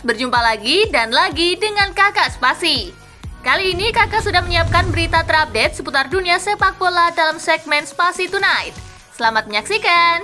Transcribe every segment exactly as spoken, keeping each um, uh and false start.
berjumpa lagi dan lagi dengan Kakak Spasi. Kali ini Kakak sudah menyiapkan berita terupdate seputar dunia sepak bola dalam segmen Spasi Tonight. Selamat menyaksikan!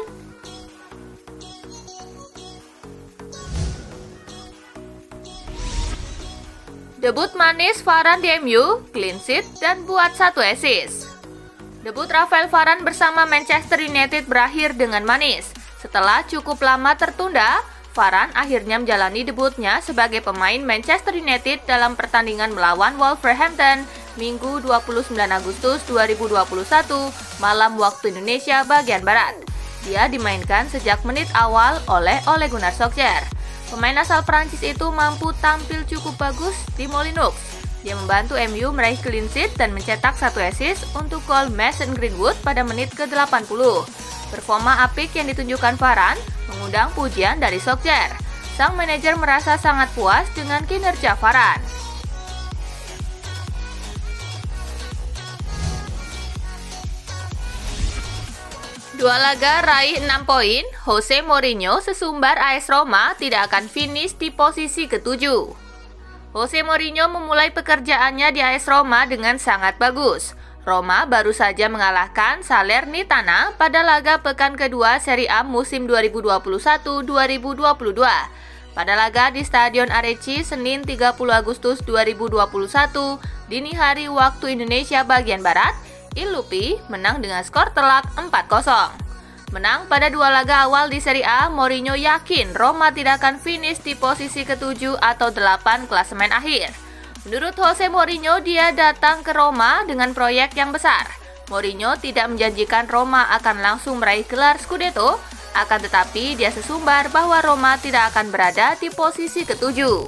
Debut manis Varane di M U, clean sheet dan buat satu assist. Debut Rafael Varane bersama Manchester United berakhir dengan manis. Setelah cukup lama tertunda, Varane akhirnya menjalani debutnya sebagai pemain Manchester United dalam pertandingan melawan Wolverhampton Minggu dua puluh sembilan Agustus dua ribu dua puluh satu malam waktu Indonesia bagian Barat. Dia dimainkan sejak menit awal oleh Ole Gunnar Solskjaer. Pemain asal Prancis itu mampu tampil cukup bagus di Molineux. Dia membantu M U meraih clean sheet dan mencetak satu assist untuk gol Mason Greenwood pada menit ke delapan puluh. Performa apik yang ditunjukkan Varane mengundang pujian dari Solskjaer. Sang manajer merasa sangat puas dengan kinerja Varane. Dua laga raih enam poin, Jose Mourinho sesumbar A S Roma tidak akan finish di posisi ketujuh. Jose Mourinho memulai pekerjaannya di A S Roma dengan sangat bagus. Roma baru saja mengalahkan Salernitana pada laga pekan kedua Serie A musim dua ribu dua puluh satu dua ribu dua puluh dua. Pada laga di Stadion Arechi Senin tiga puluh Agustus dua ribu dua puluh satu, dini hari waktu Indonesia bagian Barat, Il Lupi menang dengan skor telak empat kosong. Menang pada dua laga awal di Serie A, Mourinho yakin Roma tidak akan finish di posisi ketujuh atau delapan klasemen akhir. Menurut Jose Mourinho, dia datang ke Roma dengan proyek yang besar. Mourinho tidak menjanjikan Roma akan langsung meraih gelar Scudetto, akan tetapi dia sesumbar bahwa Roma tidak akan berada di posisi ketujuh.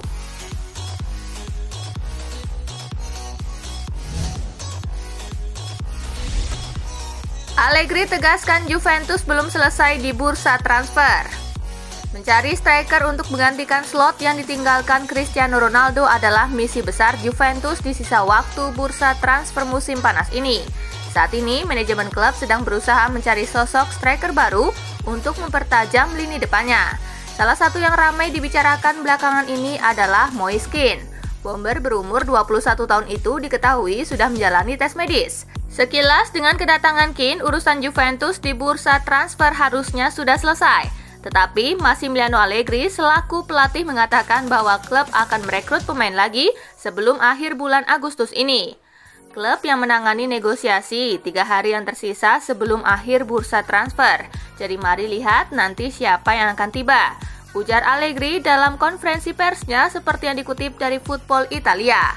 Allegri tegaskan Juventus belum selesai di bursa transfer. Mencari striker untuk menggantikan slot yang ditinggalkan Cristiano Ronaldo adalah misi besar Juventus di sisa waktu bursa transfer musim panas ini. Saat ini, manajemen klub sedang berusaha mencari sosok striker baru untuk mempertajam lini depannya. Salah satu yang ramai dibicarakan belakangan ini adalah Moise Kean. Bomber berumur dua puluh satu tahun itu diketahui sudah menjalani tes medis. Sekilas dengan kedatangan Kean, urusan Juventus di bursa transfer harusnya sudah selesai. Tetapi Massimiliano Allegri selaku pelatih mengatakan bahwa klub akan merekrut pemain lagi sebelum akhir bulan Agustus ini. Klub yang menangani negosiasi tiga hari yang tersisa sebelum akhir bursa transfer. Jadi mari lihat nanti siapa yang akan tiba, ujar Allegri dalam konferensi persnya seperti yang dikutip dari Football Italia.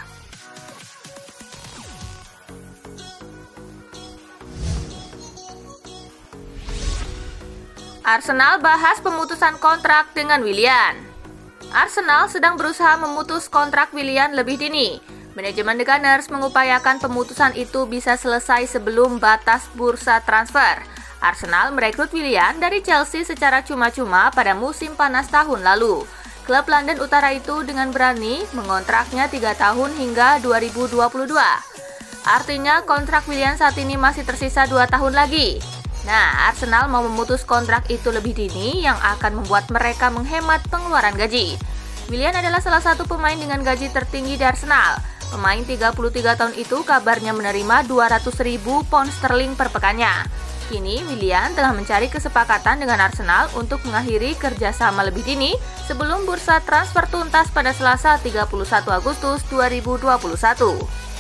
Arsenal bahas pemutusan kontrak dengan Willian. Arsenal sedang berusaha memutus kontrak Willian lebih dini. Manajemen The Gunners mengupayakan pemutusan itu bisa selesai sebelum batas bursa transfer. Arsenal merekrut Willian dari Chelsea secara cuma-cuma pada musim panas tahun lalu. Klub London Utara itu dengan berani mengontraknya tiga tahun hingga dua ribu dua puluh dua. Artinya kontrak Willian saat ini masih tersisa dua tahun lagi. Nah, Arsenal mau memutus kontrak itu lebih dini yang akan membuat mereka menghemat pengeluaran gaji. Willian adalah salah satu pemain dengan gaji tertinggi di Arsenal. Pemain tiga puluh tiga tahun itu kabarnya menerima dua ratus ribu pound sterling per pekannya. Kini, Willian telah mencari kesepakatan dengan Arsenal untuk mengakhiri kerjasama lebih dini sebelum bursa transfer tuntas pada Selasa tiga puluh satu Agustus dua ribu dua puluh satu.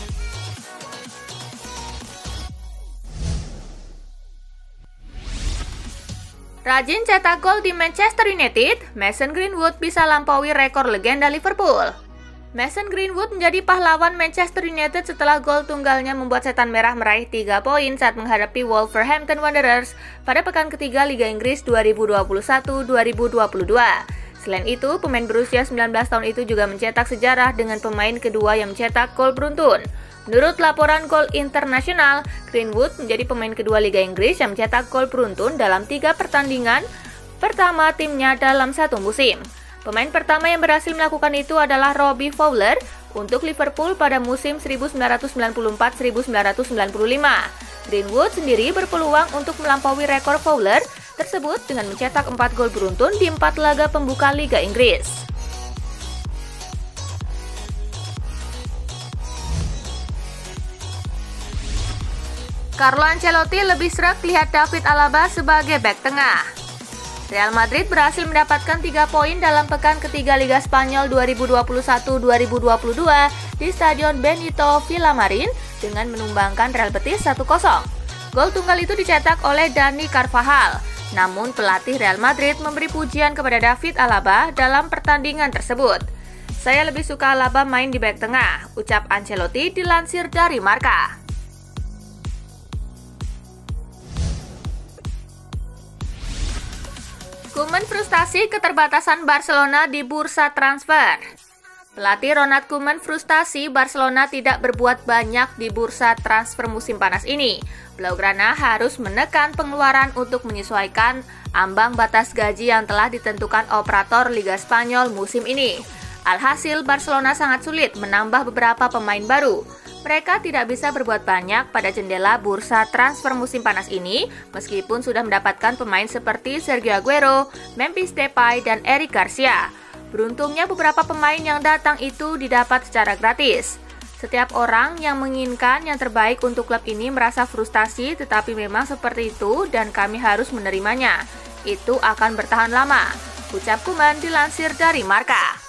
Rajin cetak gol di Manchester United, Mason Greenwood bisa lampaui rekor legenda Liverpool. Mason Greenwood menjadi pahlawan Manchester United setelah gol tunggalnya membuat setan merah meraih tiga poin saat menghadapi Wolverhampton Wanderers pada pekan ketiga Liga Inggris dua ribu dua puluh satu dua ribu dua puluh dua. Selain itu, pemain berusia sembilan belas tahun itu juga mencetak sejarah dengan pemain kedua yang mencetak gol beruntun. Menurut laporan Gol Internasional, Greenwood menjadi pemain kedua Liga Inggris yang mencetak gol beruntun dalam tiga pertandingan pertama timnya dalam satu musim. Pemain pertama yang berhasil melakukan itu adalah Robbie Fowler untuk Liverpool pada musim seribu sembilan ratus sembilan puluh empat seribu sembilan ratus sembilan puluh lima. Greenwood sendiri berpeluang untuk melampaui rekor Fowler tersebut dengan mencetak empat gol beruntun di empat laga pembuka Liga Inggris. Carlo Ancelotti lebih sreg lihat David Alaba sebagai bek tengah. Real Madrid berhasil mendapatkan tiga poin dalam pekan ketiga Liga Spanyol dua ribu dua puluh satu dua ribu dua puluh dua di Stadion Benito Villamarin dengan menumbangkan Real Betis satu kosong. Gol tunggal itu dicetak oleh Dani Carvajal. Namun pelatih Real Madrid memberi pujian kepada David Alaba dalam pertandingan tersebut. "Saya lebih suka Alaba main di bek tengah," ucap Ancelotti dilansir dari Marca. Koeman frustasi keterbatasan Barcelona di bursa transfer. Pelatih Ronald Koeman frustasi Barcelona tidak berbuat banyak di bursa transfer musim panas ini. Blaugrana harus menekan pengeluaran untuk menyesuaikan ambang batas gaji yang telah ditentukan operator Liga Spanyol musim ini. Alhasil, Barcelona sangat sulit menambah beberapa pemain baru. Mereka tidak bisa berbuat banyak pada jendela bursa transfer musim panas ini, meskipun sudah mendapatkan pemain seperti Sergio Aguero, Memphis Depay, dan Eric Garcia. Beruntungnya beberapa pemain yang datang itu didapat secara gratis. Setiap orang yang menginginkan yang terbaik untuk klub ini merasa frustasi, tetapi memang seperti itu dan kami harus menerimanya. Itu akan bertahan lama, ucap Koeman dilansir dari Marca.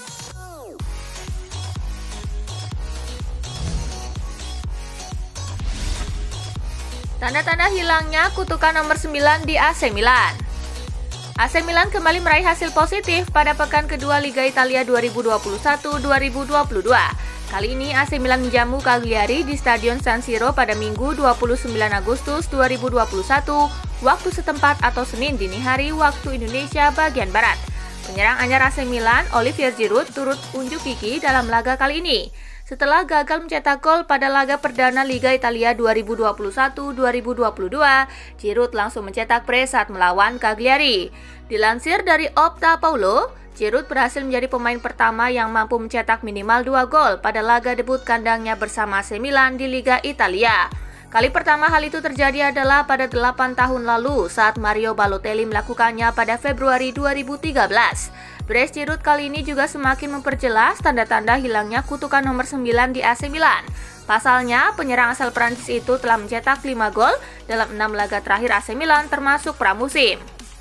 Tanda-tanda hilangnya kutukan nomor sembilan di A C Milan. A C Milan kembali meraih hasil positif pada pekan kedua Liga Italia dua ribu dua puluh satu dua ribu dua puluh dua. Kali ini A C Milan menjamu Cagliari di Stadion San Siro pada Minggu dua puluh sembilan Agustus dua ribu dua puluh satu waktu setempat atau Senin dini hari waktu Indonesia bagian Barat. Penyerang anyar A C Milan, Olivier Giroud, turut unjuk gigi dalam laga kali ini. Setelah gagal mencetak gol pada laga perdana Liga Italia dua ribu dua puluh satu dua ribu dua puluh dua, Giroud langsung mencetak brace saat melawan Cagliari. Dilansir dari Opta Paulo, Giroud berhasil menjadi pemain pertama yang mampu mencetak minimal dua gol pada laga debut kandangnya bersama A C Milan di Liga Italia. Kali pertama hal itu terjadi adalah pada delapan tahun lalu saat Mario Balotelli melakukannya pada Februari dua ribu tiga belas. Brace Giroud kali ini juga semakin memperjelas tanda-tanda hilangnya kutukan nomor sembilan di A C Milan. Pasalnya, penyerang asal Prancis itu telah mencetak lima gol dalam enam laga terakhir A C Milan termasuk pramusim.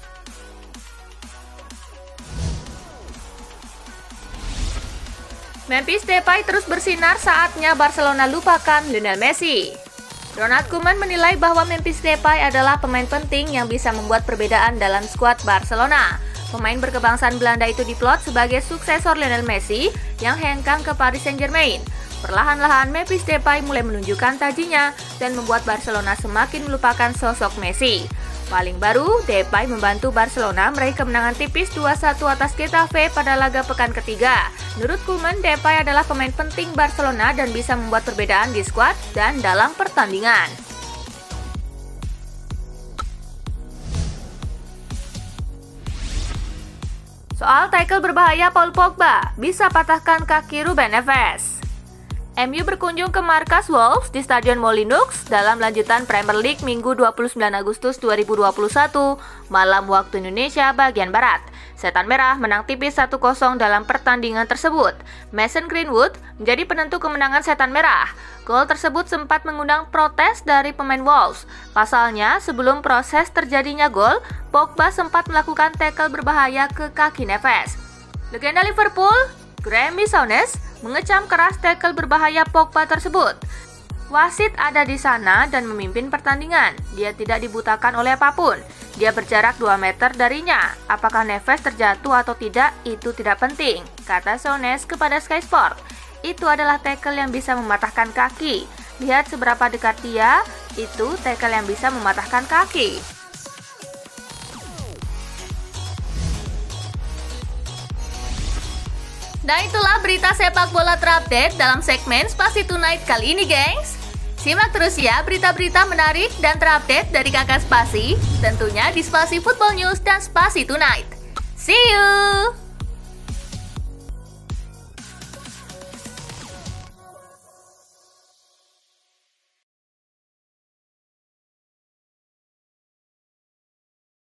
Memphis Depay terus bersinar, saatnya Barcelona lupakan Lionel Messi. Ronald Koeman menilai bahwa Memphis Depay adalah pemain penting yang bisa membuat perbedaan dalam skuad Barcelona. Pemain berkebangsaan Belanda itu diplot sebagai suksesor Lionel Messi yang hengkang ke Paris Saint-Germain. Perlahan-lahan Memphis Depay mulai menunjukkan tajinya dan membuat Barcelona semakin melupakan sosok Messi. Paling baru, Depay membantu Barcelona meraih kemenangan tipis dua satu atas Getafe pada laga pekan ketiga. Menurut Koeman, Depay adalah pemain penting Barcelona dan bisa membuat perbedaan di skuad dan dalam pertandingan. Soal tackle berbahaya Paul Pogba, bisa patahkan kaki Ruben Neves. M U berkunjung ke markas Wolves di Stadion Molineux dalam lanjutan Premier League Minggu dua puluh sembilan Agustus dua ribu dua puluh satu malam waktu Indonesia bagian Barat. Setan Merah menang tipis satu kosong dalam pertandingan tersebut. Mason Greenwood menjadi penentu kemenangan Setan Merah. Gol tersebut sempat mengundang protes dari pemain Wolves. Pasalnya, sebelum proses terjadinya gol, Pogba sempat melakukan tackle berbahaya ke kaki Neves. Legenda Liverpool, Graeme Souness, mengecam keras tackle berbahaya Pogba tersebut. Wasit ada di sana dan memimpin pertandingan. Dia tidak dibutakan oleh apapun. Dia berjarak dua meter darinya. Apakah Neves terjatuh atau tidak, itu tidak penting, kata Souness kepada Sky Sport. Itu adalah tackle yang bisa mematahkan kaki. Lihat seberapa dekat dia, itu tackle yang bisa mematahkan kaki. Nah, itulah berita sepak bola terupdate dalam segmen Spasi Tonight kali ini, gengs. Simak terus ya berita-berita menarik dan terupdate dari Kakak Spasi, tentunya di Spasi Football News dan Spasi Tonight. See you!